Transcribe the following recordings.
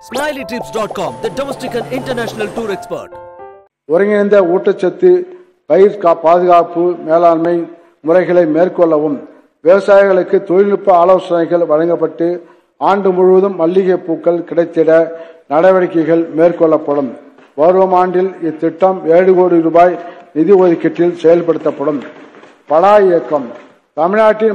SmileyTrips.com, the domestic and international tour expert. ஒருங்கிணைந்த ஊட்டச்சத்து பயிர் பாதுகாப்பு மேலாண்மை முறைகளை மேற்கொள்ளவும் விவசாயிகளுக்கு தொழில்நுட்ப ஆலோசனைகள் வழங்கப்பட்டு ஆண்டு முழுவதும் மல்லிகை பூக்கள் கிடைத்திட நடவடிக்கைகள் மேற்கொள்ளப்படும். வரும் ஆண்டில் இத்திட்டம் 7 கோடி ரூபாய் நிதி ஒதுக்கீட்டில் செயல்படுத்தப்படும். பலா இயக்கம் தமிழ்நாட்டின்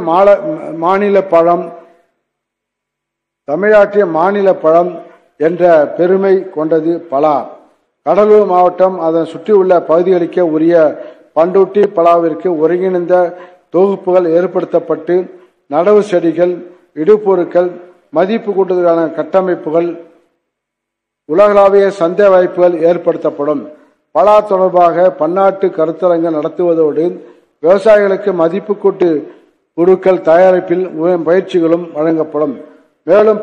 மாநில பழம் என்ற பெருமை கொண்டது பலா. கடலூர் மாவட்டம் அதன் சுற்றியுள்ள பகுதிகளுக்கு உரிய பண்டூட்டி பலாவிற்கு ஒருங்கிணைந்த தொகுப்புகள் ஏற்படுத்தப்பட்டு நடவு செடிகள், இடுபொருட்கள், மதிப்பு கூட்டுதலான கட்டமைப்புகள், உலகளாவிய சந்தை வாய்ப்புகள் ஏற்படுத்தப்படும். பலா தொடர்பாக பன்னாட்டு கருத்தரங்கள் நடத்துவதோடு விவசாயிகளுக்கு மதிப்பு கூட்டு பொருட்கள் தயாரிப்பில் பயிற்சிகளும் வழங்கப்படும். மேலும்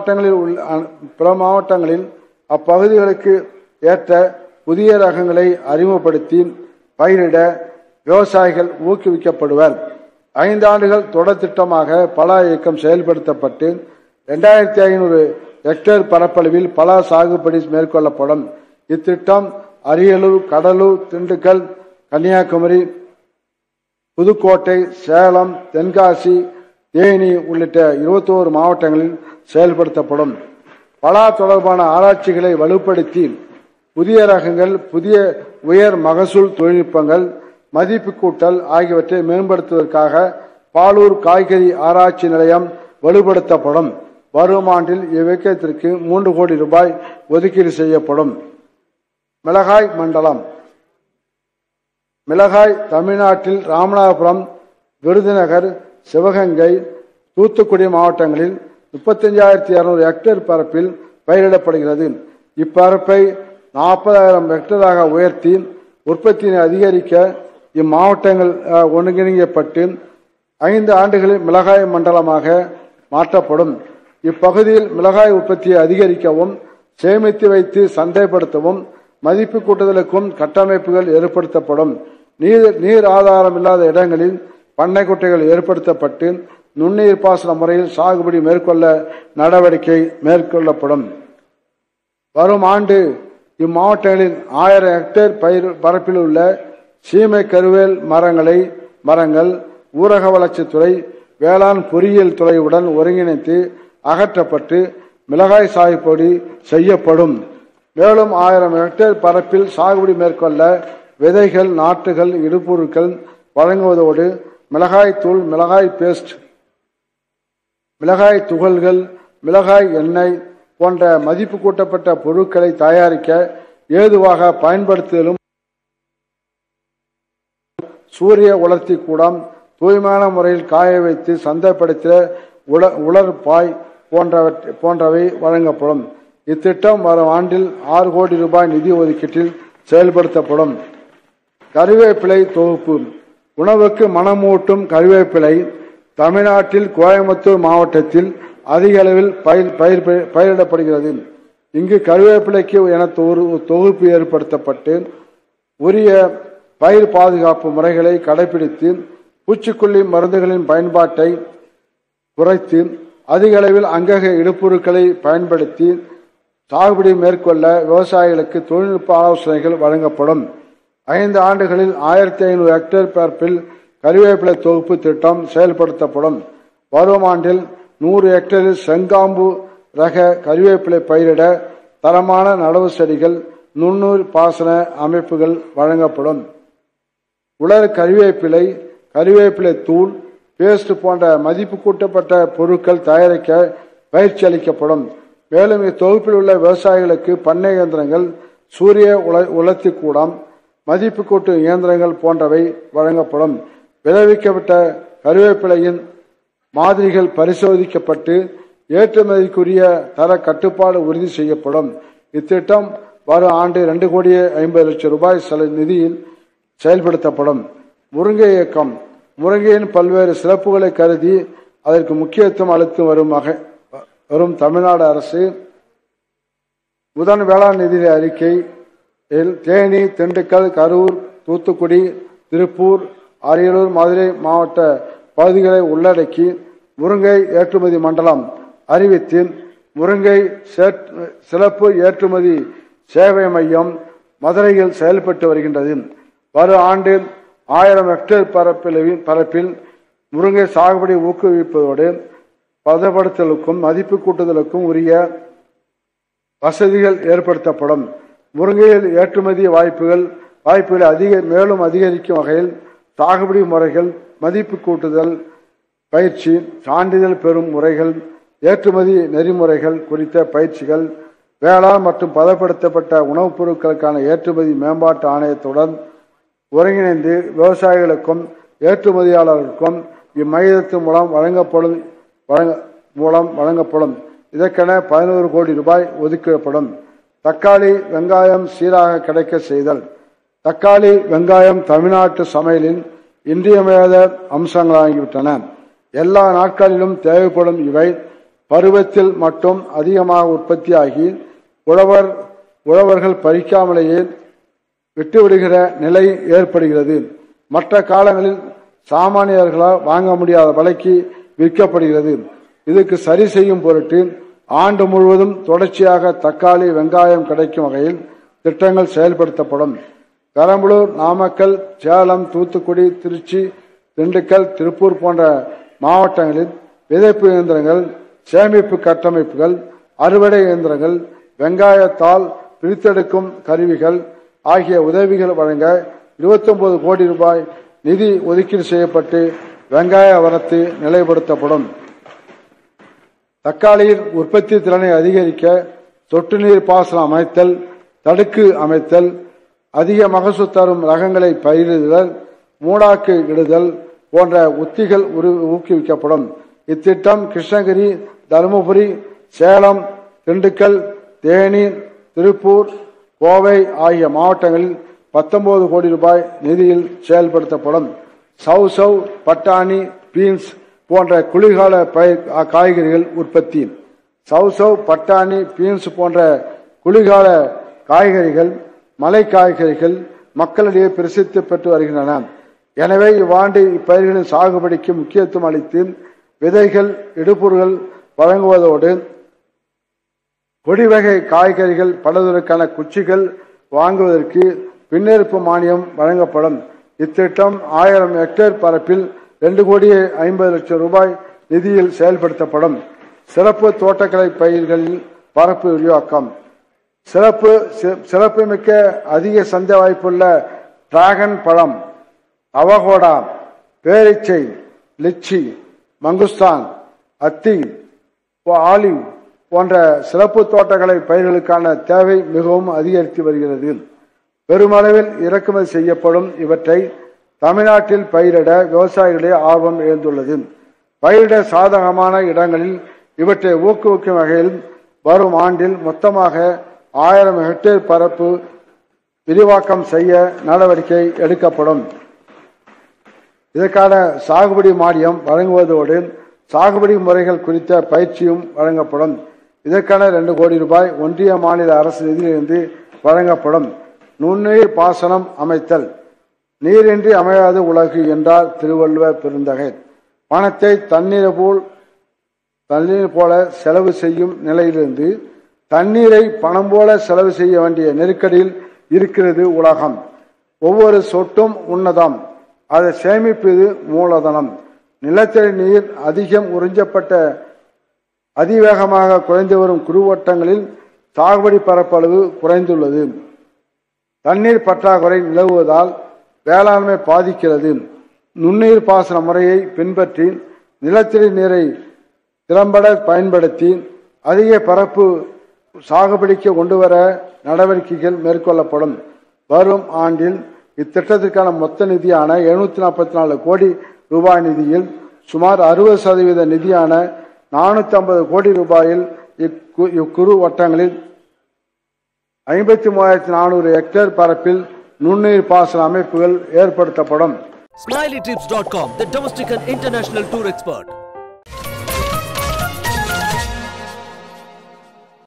பிற மாவட்டங்களில் அப்பகுதிகளுக்கு ஏற்ற புதிய ரகங்களை அறிமுகப்படுத்தி பயிரிட விவசாயிகள் ஊக்குவிக்கப்படுவர். 5 ஆண்டுகள் தொடர் திட்டமாக பலா இயக்கம் செயல்படுத்தப்பட்டு 2500 ஹெக்டேர் பரப்பளவில் பலா சாகுபடி மேற்கொள்ளப்படும். இத்திட்டம் அரியலூர், கடலூர், திண்டுக்கல், கன்னியாகுமரி, புதுக்கோட்டை, சேலம், தென்காசி, தேனி உள்ளிட்ட 21 மாவட்டங்களில் செயல்படுத்தப்படும். பலா தொடர்பான ஆராய்ச்சிகளை வலுப்படுத்தி புதிய ரகங்கள், புதிய உயர் மகசூல் தொழில்நுட்பங்கள், மதிப்பு கூட்டல் ஆகியவற்றை மேம்படுத்துவதற்காக பாலூர் காய்கறி ஆராய்ச்சி நிலையம் வலுப்படுத்தப்படும். வரும் ஆண்டில் இவ்வியக்கத்திற்கு 3 கோடி ரூபாய் ஒதுக்கீடு செய்யப்படும். மிளகாய் மண்டலம் மிளகாய் தமிழ்நாட்டில் ராமநாதபுரம், விருதுநகர், சிவகங்கை, தூத்துக்குடி மாவட்டங்களில் 35,200 ஹெக்டேர் பரப்பில் பயிரிடப்படுகிறது. இப்பரப்பை 40,000 ஹெக்டராக உயர்த்தி உற்பத்தியை அதிகரிக்க இம்மாவட்டங்கள் ஒருங்கிணைக்கப்பட்டு 5 ஆண்டுகளில் மிளகாய் மண்டலமாக மாற்றப்படும். இப்பகுதியில் மிளகாய் உற்பத்தியை அதிகரிக்கவும், சேமித்து வைத்து சந்தைப்படுத்தவும், மதிப்பு கூட்டுதலுக்கும் கட்டமைப்புகள் ஏற்படுத்தப்படும். நீர் ஆதாரம் இல்லாத இடங்களில் பண்ணை குட்டைகள் ஏற்படுத்தப்பட்டு நுண்ணீர் பாசன முறையில் சாகுபடி மேற்கொள்ள நடவடிக்கை மேற்கொள்ளப்படும். வரும் ஆண்டு இம்மாவட்டங்களில் 1000 ஹெக்டேர் பரப்பில் உள்ள சீமை கருவேல் மரங்கள் ஊரக வளர்ச்சித்துறை, வேளாண் பொறியியல் துறையுடன் ஒருங்கிணைத்து அகற்றப்பட்டு மிளகாய் சாகுபடி செய்யப்படும். மேலும் 1000 ஹெக்டேர் பரப்பில் சாகுபடி மேற்கொள்ள விதைகள், நாற்றுகள், இடுபொருட்கள் வழங்குவதோடு மிளகாய் தூள், மிளகாய் பேஸ்ட், மிளகாய் துகள்கள், மிளகாய் எண்ணெய் போன்ற மதிப்பு கூட்டப்பட்ட பொருட்களை தயாரிக்க ஏதுவாக பயன்படுத்துதலும், சூரிய உலர்த்தி கூடம், தூய்மையான முறையில் காய வைத்து சந்தைப்படுத்த உலர்பாய் போன்றவை வழங்கப்படும். இத்திட்டம் வரும் ஆண்டில் 6 கோடி ரூபாய் நிதி ஒதுக்கீட்டில் செயல்படுத்தப்படும். கறிவேப்பிலை தொகுப்பு உணவுக்கு மணமூட்டும் கறிவேப்பிலை தமிழ்நாட்டில் கோயம்புத்தூர் மாவட்டத்தில் அதிக அளவில் பயிரிடப்படுகிறது. இங்கு கறிவேப்பிலைக்கு என ஒரு தொகுப்பு ஏற்படுத்தப்பட்டு உரிய பயிர் பாதுகாப்பு முறைகளை கடைபிடித்து பூச்சிக்கொல்லி மருந்துகளின் பயன்பாட்டை குறைத்து அதிக அளவில் அங்கக இடுபொருட்களை பயன்படுத்தி சாகுபடி மேற்கொள்ள விவசாயிகளுக்கு தொழில்நுட்ப ஆலோசனைகள் வழங்கப்படும். 5 ஆண்டுகளில் 1500 ஹெக்டேர் பரப்பில் கறிவேப்பிலை தொகுப்பு திட்டம் செயல்படுத்தப்படும். வரும் ஆண்டில் 100 ஹெக்டேரில் செங்காம்பு ரக கறிவேப்பிலை பயிரிட தரமான நடவு செடிகள், நுண்ணூர் பாசன அமைப்புகள் வழங்கப்படும். உலர் கறிவேப்பிலை, கறிவேப்பிலை தூள், பேஸ்ட் போன்ற மதிப்பு கூட்டப்பட்ட பொருட்கள் தயாரிக்க பயிற்சி அளிக்கப்படும். மேலும் இத்தொகுப்பில் உள்ள விவசாயிகளுக்கு பண்ணை இயந்திரங்கள், சூரிய உலர்த்தி கூடம், மதிப்பு கூட்டு இயந்திரங்கள் போன்றவை வழங்கப்படும். விளைவிக்கப்பட்ட கறிவேப்பிலையின் மாதிரிகள் பரிசோதிக்கப்பட்டு ஏற்றுமதிக்குரிய தர கட்டுப்பாடு உறுதி செய்யப்படும். இத்திட்டம் வரும் ஆண்டு 2,50,00,000 ரூபாய் நிதியில் செயல்படுத்தப்படும். முருங்கை இயக்கம் முருங்கையின் பல்வேறு சிறப்புகளை கருதி அதற்கு முக்கியத்துவம் அளித்து வரும் தமிழ்நாடு அரசு முதன் வேளாண் நிதி அறிக்கை தேனி, திண்டுக்கல், கரூர், தூத்துக்குடி, திருப்பூர், அரியலூர், மதுரை மாவட்ட பகுதிகளை உள்ளடக்கி முருங்கை ஏற்றுமதி மண்டலம் அறிவித்து முருங்கை சிறப்பு ஏற்றுமதி சேவை மையம் மதுரையில் செயல்பட்டு வருகின்றது. வரும் ஆண்டில் 1000 ஹெக்டேர் பரப்பில் முருங்கை சாகுபடி ஊக்குவிப்பதோடு பதப்படுத்தலுக்கும் மதிப்பு கூட்டுதலுக்கும் உரிய வசதிகள் ஏற்படுத்தப்படும். முருங்கையில் ஏற்றுமதி வாய்ப்புகளை மேலும் அதிகரிக்கும் வகையில் சாகுபடி முறைகள், மதிப்பு கூட்டுதல் பயிற்சி, சான்றிதழ் பெறும் முறைகள், ஏற்றுமதி நெறிமுறைகள் குறித்த பயிற்சிகள், வேளாண் மற்றும் பதப்படுத்தப்பட்ட உணவுப் பொருட்களுக்கான ஏற்றுமதி மேம்பாட்டு ஆணையத்துடன் ஒருங்கிணைந்து விவசாயிகளுக்கும் ஏற்றுமதியாளர்களுக்கும் இம்மையத்தின் மூலம் வழங்கப்படும். இதற்கென 11 கோடி ரூபாய் ஒதுக்கப்படும். தக்காளி வெங்காயம் சீராக கிடைக்க செய்தல். தக்காளி வெங்காயம் தமிழ்நாட்டு சமையலின் இன்றியமையாத அம்சங்களாகிவிட்டன. எல்லா நாட்களிலும் தேவைப்படும் இவை பருவத்தில் மட்டும் அதிகமாக உற்பத்தியாகி உழவர்கள் பறிக்காமலேயே விட்டுவிடுகிற நிலை ஏற்படுகிறது. மற்ற காலங்களில் சாமானியர்களால் வாங்க முடியாத விலைக்கு விற்கப்படுகிறது. இதுக்கு சரி செய்யும் பொருட்டு ஆண்டு முழுவதும் தொடர்ச்சியாக தக்காளி வெங்காயம் கிடைக்கும் வகையில் திட்டங்கள் செயல்படுத்தப்படும். பெரம்பலூர், நாமக்கல், சேலம், தூத்துக்குடி, திருச்சி, திண்டுக்கல், திருப்பூர் போன்ற மாவட்டங்களில் விதைப்பு இயந்திரங்கள், சேமிப்பு கட்டமைப்புகள், அறுவடை இயந்திரங்கள், வெங்காயத்தால் பிரித்தெடுக்கும் கருவிகள் ஆகிய உதவிகள் வழங்க 29 கோடி ரூபாய் நிதி ஒதுக்கீடு செய்யப்பட்டு வெங்காய வரத்து நிலைப்படுத்தப்படும். தக்காளியின் உற்பத்தி திறனை அதிகரிக்க சொட்டு நீர் பாசனம் அமைத்தல், தடுக்கு அமைத்தல், அதிக மகசூல் தரும் ரகங்களை பயிரிடுதல், மூடாக்கு இடுதல் போன்ற உத்திகள் ஊக்குவிக்கப்படும். இத்திட்டம் கிருஷ்ணகிரி, தருமபுரி, சேலம், திண்டுக்கல், தேனி, திருப்பூர், கோவை ஆகிய மாவட்டங்களில் 19 கோடி ரூபாய் நிதியில் செயல்படுத்தப்படும். சௌசௌ, பட்டாணி, பீன்ஸ் போன்ற குளிர்கால காய்கறிகள் உற்பத்தி. சௌசௌ, பட்டாணி, பீன்ஸ் போன்ற குளிர்கால காய்கறிகள், மலை காய்கறிகள் மக்களிடையே பிரசித்தி பெற்று வருகின்றன. எனவே இவ்வாண்டு இப்பயிர்களின் சாகுபடிக்கு முக்கியத்துவம் அளித்து விதைகள், இடுபொருள்கள் வழங்குவதோடு கொடிவகை காய்கறிகள் பலதற்கான குச்சிகள் வாங்குவதற்கு பின்னிருப்பு மானியம் வழங்கப்படும். இத்திட்டம் 1000 ஹெக்டேர் பரப்பில் 2,50,00,000 ரூபாய் நிதியில் செயல்படுத்தப்படும். சிறப்பு தோட்டக்கலை பயிர்களில் பரப்பு விரிவாக்கம். சிறப்புமிக்க அதிக சந்தை வாய்ப்புள்ள டிராகன் பழம், அவகோடா, பேரிச்சை, லிச்சி, மங்குஸ்தான், அத்தி, ஆலிவ் போன்ற சிறப்பு தோட்டக்கலை பயிர்களுக்கான தேவை மிகவும் அதிகரித்து வருகிறது. பெருமளவில் இறக்குமதி செய்யப்படும் இவற்றை தமிழ்நாட்டில் பயிரிட விவசாயிகளே ஆர்வம் எழுந்துள்ளது. பயிரிட சாதகமான இடங்களில் இவற்றை ஊக்குவிக்கும் வகையில் வரும் ஆண்டில் மொத்தமாக 1000 ஹெக்டேர் பரப்பு விரிவாக்கம் செய்ய நடவடிக்கை எடுக்கப்படும். இதற்கான சாகுபடி மானியம் வழங்குவதோடு சாகுபடி முறைகள் குறித்த பயிற்சியும் வழங்கப்படும். இதற்கான 2 கோடி ரூபாய் ஒன்றிய மாநில அரசு நிதியிலிருந்து வழங்கப்படும். நுண்ணுயிர் பாசனம் அமைத்தல். நீரின்றி அமையாது உலகு என்றார் திருவள்ளுவர் பெருந்தகை. பணத்தை தண்ணீர் போல செலவு செய்யும் நிலையிலிருந்து தண்ணீரை பணம் போல செலவு செய்ய வேண்டிய நெருக்கடியில் இருக்கிறது உலகம். ஒவ்வொரு சொட்டும் உன்னதம், அதை சேமிப்பது மூலதனம். நிலத்தடி நீர் அதிகம் உறிஞ்சப்பட்ட அதிவேகமாக குறைந்து வரும் குறுவட்டங்களில் சாகுபடி பரப்பளவு குறைந்துள்ளது. தண்ணீர் பற்றாக்குறை நிலவுவதால் வேளாண்மை பாதிக்கிறது. நுண்ணுயிர் பாசன முறையை பின்பற்றி நிலத்தடி நீரை திறம்பட பயன்படுத்தி அதிக பரப்பு சாகுபடிக்கு கொண்டுவர நடவடிக்கைகள் மேற்கொள்ளப்படும். வரும் ஆண்டில் இத்திட்டத்திற்கான மொத்த நிதியான 744 கோடி ரூபாய் நிதியில் சுமார் 60% நிதியான 450 கோடி ரூபாயில் இக்குறு வட்டங்களில் 53,400 ஹெக்டேர் பரப்பில் நுண்ணுயிர் பாசன அமைப்புகள் ஏற்படுத்தப்படும். SmileyTrips.com, the domestic and international tour expert.